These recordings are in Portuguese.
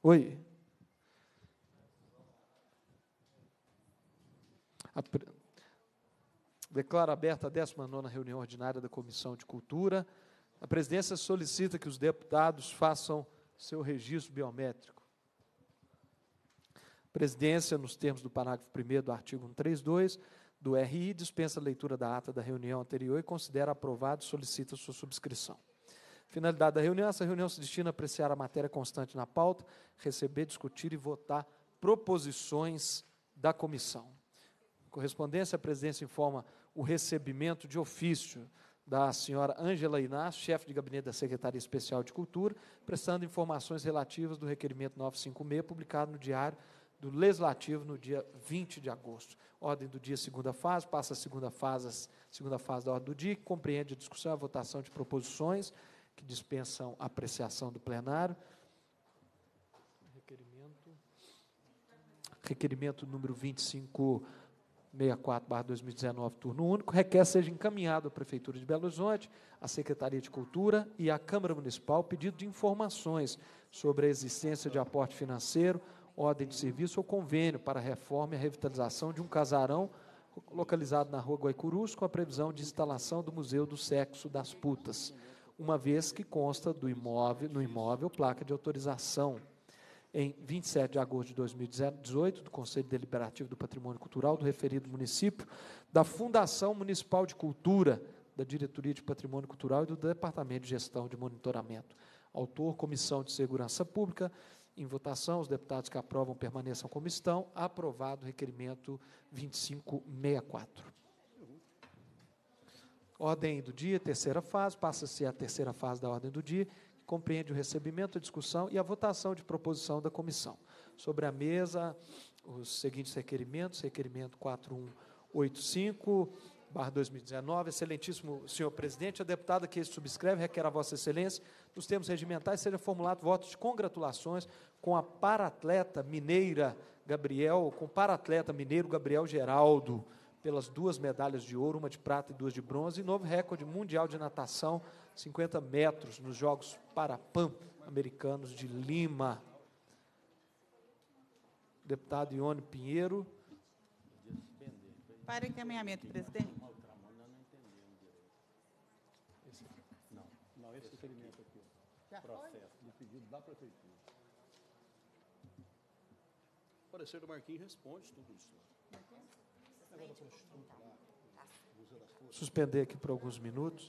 Oi. Declaro aberta a 19ª reunião ordinária da Comissão de Cultura. A presidência solicita que os deputados façam seu registro biométrico. A presidência, nos termos do parágrafo 1º do artigo 132 do RI, dispensa a leitura da ata da reunião anterior e considera aprovado e solicita sua subscrição. Finalidade da reunião: essa reunião se destina a apreciar a matéria constante na pauta, receber, discutir e votar proposições da comissão. Em correspondência, a presidência informa o recebimento de ofício da senhora Ângela Inácio, chefe de gabinete da Secretaria Especial de Cultura, prestando informações relativas do requerimento 956, publicado no Diário do Legislativo no dia 20 de agosto. Ordem do dia, segunda fase, passa a segunda fase da ordem do dia, que compreende a discussão e a votação de proposições que dispensam a apreciação do plenário. Requerimento número 2564/2019, turno único, requer seja encaminhado à Prefeitura de Belo Horizonte, à Secretaria de Cultura e à Câmara Municipal pedido de informações sobre a existência de aporte financeiro, ordem de serviço ou convênio para a reforma e a revitalização de um casarão localizado na Rua Guaicurus, com a previsão de instalação do Museu do Sexo das Putas, uma vez que consta no imóvel placa de autorização em 27 de agosto de 2018, do Conselho Deliberativo do Patrimônio Cultural do referido município, da Fundação Municipal de Cultura, da Diretoria de Patrimônio Cultural e do Departamento de Gestão de Monitoramento. Autor, Comissão de Segurança Pública. Em votação, os deputados que aprovam permaneçam como estão. Aprovado o requerimento 2564. Ordem do dia, terceira fase, passa-se a terceira fase da ordem do dia, que compreende o recebimento, a discussão e a votação de proposição da comissão. Sobre a mesa, os seguintes requerimentos: requerimento 4185/2019, excelentíssimo senhor presidente, a deputada que subscreve requer a vossa excelência, nos termos regimentais, seja formulado voto de congratulações com a paratleta mineiro Gabriel Geraldo, pelas 2 medalhas de ouro, uma de prata e 2 de bronze, e novo recorde mundial de natação, 50 metros, nos Jogos Parapan-Americanos de Lima. Deputado Ione Pinheiro. Para encaminhamento, presidente. Não, esse requerimento aqui, processo de pedido da prefeitura. O parecer do Marquinhos responde tudo isso. Suspender aqui por alguns minutos.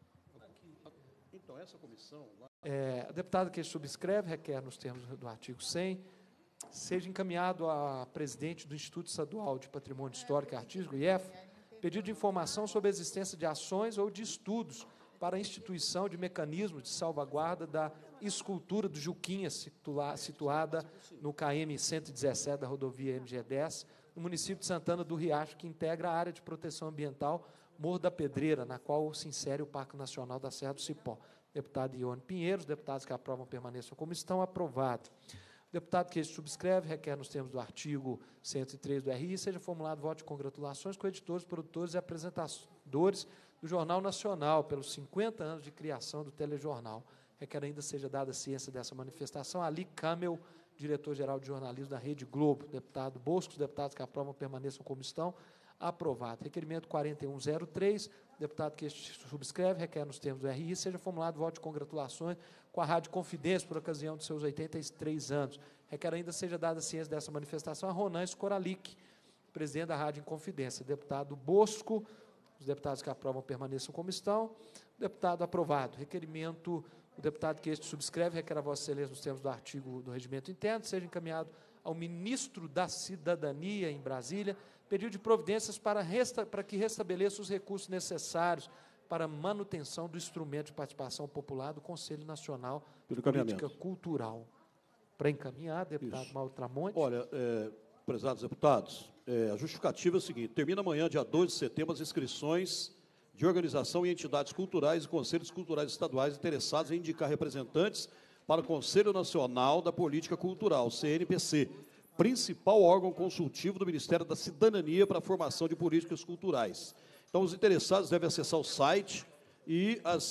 Então, essa comissão... A deputada que subscreve requer, nos termos do artigo 100, seja encaminhado a presidente do Instituto Estadual de Patrimônio Histórico e Artístico, IEF, pedido de informação sobre a existência de ações ou de estudos para a instituição de mecanismos de salvaguarda da escultura do Juquinha, situada no KM 117 da rodovia MG10, no município de Santana do Riacho, que integra a área de proteção ambiental Morro da Pedreira, na qual se insere o Parque Nacional da Serra do Cipó. Deputado Ione Pinheiro, os deputados que aprovam permaneçam como estão. Aprovado. O deputado que subscreve requer, nos termos do artigo 103 do RI, seja formulado voto de congratulações com editores, produtores e apresentadores do Jornal Nacional, pelos 50 anos de criação do telejornal. Requer ainda seja dada ciência dessa manifestação a Ali Camel, diretor-geral de jornalismo da Rede Globo. Deputado Bosco, os deputados que aprovam permaneçam como estão. Aprovado. Requerimento 4103, deputado que subscreve, requer, nos termos do RI, seja formulado voto de congratulações com a Rádio Confidência por ocasião dos seus 83 anos. Requer ainda seja dada ciência dessa manifestação a Ronan Skoralik, presidente da Rádio Inconfidência. Deputado Bosco, os deputados que aprovam permaneçam como estão. Deputado aprovado. Requerimento, o deputado que subscreve requer a vossa excelência, nos termos do artigo do regimento interno, seja encaminhado ao ministro da Cidadania, em Brasília, pedido de providências para que restabeleça os recursos necessários para a manutenção do instrumento de participação popular do Conselho Nacional de Política Cultural. Para encaminhar, deputado Mauro Tramonte. Olha, prezados deputados, a justificativa é a seguinte: termina amanhã, dia 2 de setembro, as inscrições de organização e entidades culturais e conselhos culturais estaduais interessados em indicar representantes para o Conselho Nacional da Política Cultural, CNPC, principal órgão consultivo do Ministério da Cidadania para a formação de políticas culturais. Então, os interessados devem acessar o site e as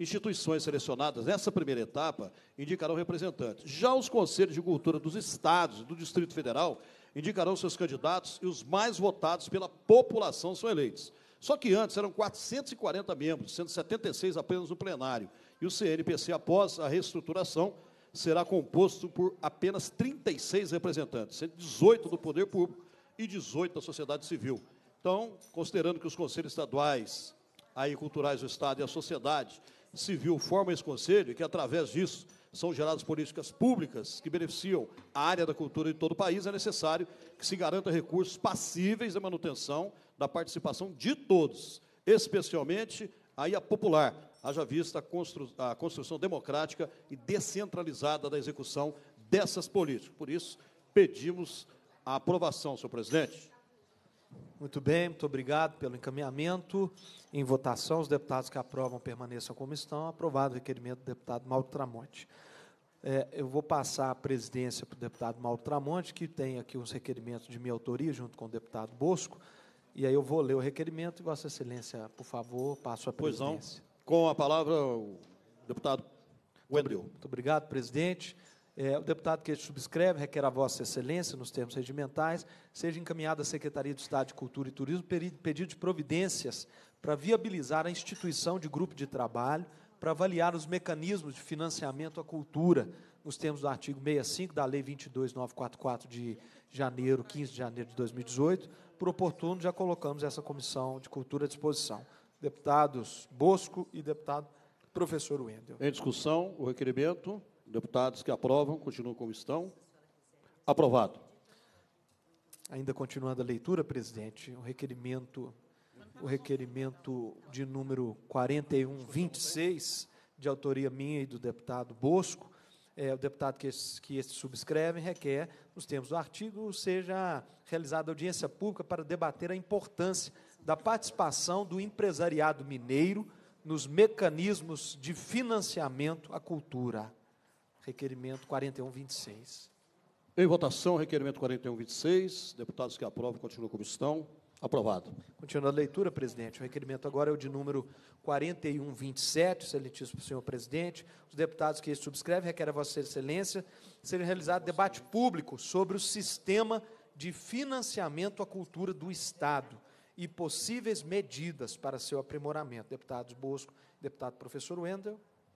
instituições selecionadas nessa primeira etapa indicarão representantes. Já os conselhos de cultura dos estados e do Distrito Federal indicarão seus candidatos e os mais votados pela população são eleitos. Só que antes eram 440 membros, sendo 76 apenas no plenário. E o CNPC, após a reestruturação, será composto por apenas 36 representantes, sendo 18 do poder público e 18 da sociedade civil. Então, considerando que os conselhos estaduais, aí, culturais do Estado e a sociedade civil formam esse conselho, e que, através disso, são geradas políticas públicas que beneficiam a área da cultura de todo o país, é necessário que se garanta recursos passíveis da manutenção da participação de todos, especialmente aí a popular, haja vista a construção democrática e descentralizada da execução dessas políticas. Por isso, pedimos a aprovação, senhor presidente. Muito bem, muito obrigado pelo encaminhamento. Em votação, os deputados que aprovam permaneçam como estão. Aprovado o requerimento do deputado Mauro Tramonte. Eu vou passar a presidência para o deputado Mauro Tramonte, que tem aqui uns requerimentos de minha autoria, junto com o deputado Bosco, e aí eu vou ler o requerimento e, Vossa Excelência, por favor, passo a presidência. Pois não. Com a palavra, o deputado Wendel. Muito obrigado, presidente. O deputado que subscreve requer a Vossa Excelência, nos termos regimentais, seja encaminhado à Secretaria de Estado de Cultura e Turismo pedido de providências para viabilizar a instituição de grupo de trabalho para avaliar os mecanismos de financiamento à cultura, nos termos do artigo 65 da Lei 22.944 de janeiro, 15 de janeiro de 2018. Por oportuno, já colocamos essa comissão de cultura à disposição. Deputados Bosco e deputado professor Wendel. Em discussão, o requerimento. Deputados que aprovam, continuam como estão. Aprovado. Ainda continuando a leitura, presidente, o requerimento de número 4126, de autoria minha e do deputado Bosco, o deputado que este subscreve requer, nos termos do artigo, seja realizada audiência pública para debater a importância da participação do empresariado mineiro nos mecanismos de financiamento à cultura. Requerimento 4126. Em votação, requerimento 4126. Deputados que aprovam, continuam como estão. Aprovado. Continuando a leitura, presidente, o requerimento agora é o de número 4127, excelentíssimo senhor presidente. Os deputados que este subscrevem requerem a Vossa Excelência seja realizado debate público sobre o sistema de financiamento à cultura do Estado e possíveis medidas para seu aprimoramento. Deputados Bosco, deputado professor Wendel.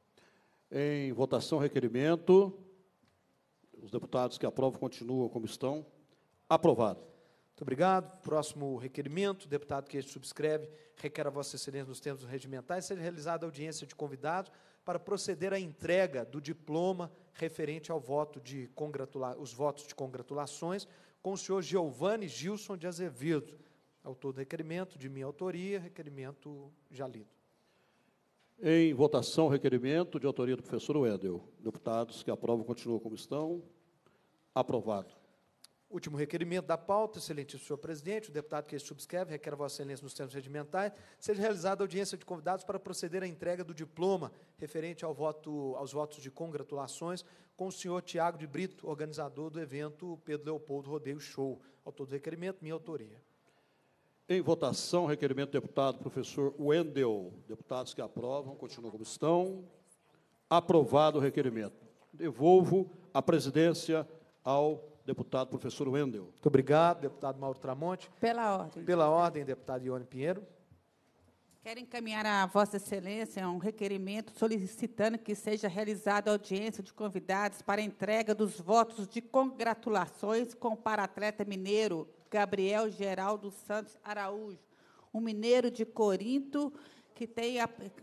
Em votação, requerimento. Os deputados que aprovam continuam como estão. Aprovado. Muito obrigado. Próximo requerimento, deputado que este subscreve, requer a Vossa Excelência, nos termos regimentais, seja realizada audiência de convidados para proceder à entrega do diploma referente ao voto os votos de congratulações com o senhor Giovanni Gilson de Azevedo. Autor do requerimento, de minha autoria, requerimento já lido. Em votação, requerimento de autoria do professor Wendel. Deputados que aprovam continuam como estão. Aprovado. Último requerimento da pauta, excelentíssimo senhor presidente, o deputado que este subscreve requer a Vossa Excelência, nos termos regimentais, seja realizada audiência de convidados para proceder à entrega do diploma referente aos votos de congratulações com o senhor Tiago de Brito, organizador do evento Pedro Leopoldo Rodeio Show. Autor do requerimento, minha autoria. Em votação, requerimento do deputado professor Wendel. Deputados que aprovam, continuam como estão. Aprovado o requerimento. Devolvo a presidência ao deputado professor Wendel. Muito obrigado, deputado Mauro Tramonte. Pela ordem. Pela ordem, deputado Ione Pinheiro. Quero encaminhar a Vossa Excelência um requerimento solicitando que seja realizada audiência de convidados para a entrega dos votos de congratulações com o paratleta mineiro Gabriel Geraldo Santos Araújo, um mineiro de Corinto que tem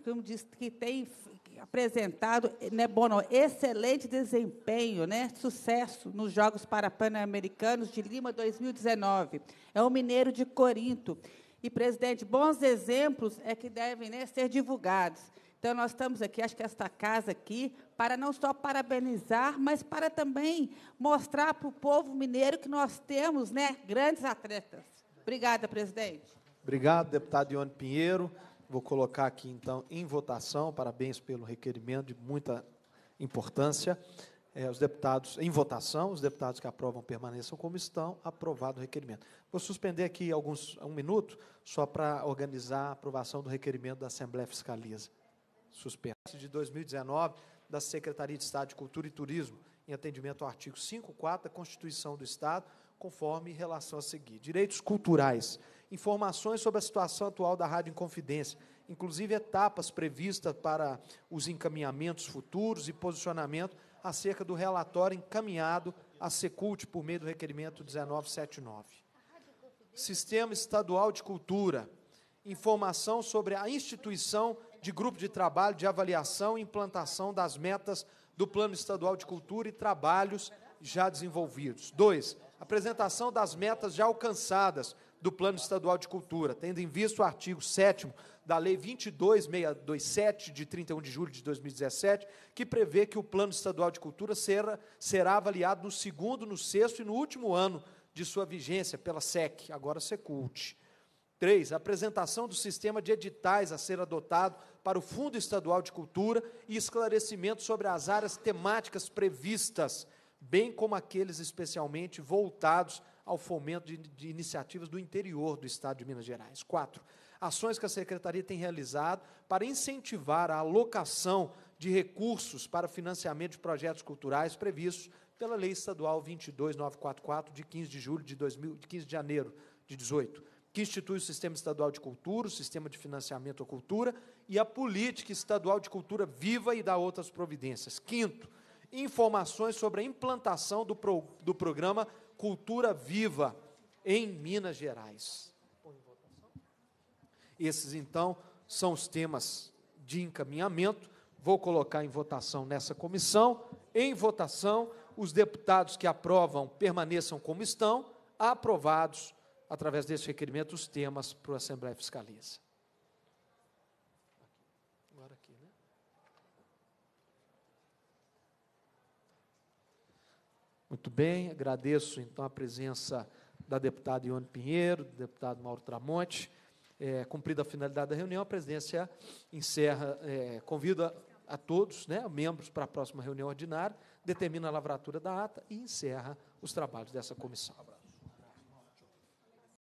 apresentado, né, excelente desempenho, né, sucesso nos Jogos Pan-Americanos de Lima 2019. É um mineiro de Corinto. E, presidente, bons exemplos é que devem, né, ser divulgados. Então, nós estamos aqui, acho que esta casa aqui, para não só parabenizar, mas para também mostrar para o povo mineiro que nós temos, né, grandes atletas. Obrigada, presidente. Obrigado, deputado Ione Pinheiro. Vou colocar aqui, então, em votação. Parabéns pelo requerimento de muita importância. Os deputados, em votação, os deputados que aprovam permaneçam como estão. Aprovado o requerimento. Vou suspender aqui um minuto, só para organizar a aprovação do requerimento da Assembleia Fiscaliza. suspensa de 2019 da Secretaria de Estado de Cultura e Turismo, em atendimento ao artigo 5.4 da Constituição do Estado, conforme relação a seguir. Direitos culturais. Informações sobre a situação atual da Rádio Inconfidência, inclusive etapas previstas para os encaminhamentos futuros e posicionamento acerca do relatório encaminhado à Secult por meio do requerimento 1979. Sistema Estadual de Cultura. Informação sobre a instituição de grupo de trabalho de avaliação e implantação das metas do Plano Estadual de Cultura e trabalhos já desenvolvidos. 2. Apresentação das metas já alcançadas do Plano Estadual de Cultura, tendo em vista o artigo 7º da Lei 22.627, de 31 de julho de 2017, que prevê que o Plano Estadual de Cultura será avaliado no segundo, no sexto e no último ano de sua vigência pela SEC, agora Secult. 3. Apresentação do sistema de editais a ser adotado para o Fundo Estadual de Cultura e esclarecimento sobre as áreas temáticas previstas, bem como aqueles especialmente voltados ao fomento de iniciativas do interior do Estado de Minas Gerais. 4. Ações que a Secretaria tem realizado para incentivar a alocação de recursos para financiamento de projetos culturais previstos pela Lei Estadual 22.944, de 15 de janeiro de 18, que institui o Sistema Estadual de Cultura, o Sistema de Financiamento à Cultura e a Política Estadual de Cultura Viva e dá outras providências. 5º, informações sobre a implantação do programa Cultura Viva em Minas Gerais. Esses, então, são os temas de encaminhamento. Vou colocar em votação nessa comissão. Em votação, os deputados que aprovam permaneçam como estão. Aprovados, através desse requerimento, os temas para a Assembleia Fiscaliza. Agora aqui, né? Muito bem, agradeço, então, a presença da deputada Ione Pinheiro, do deputado Mauro Tramonte. Cumprida a finalidade da reunião, a presidência encerra, convida a todos, né, membros, para a próxima reunião ordinária, determina a lavratura da ata e encerra os trabalhos dessa comissão.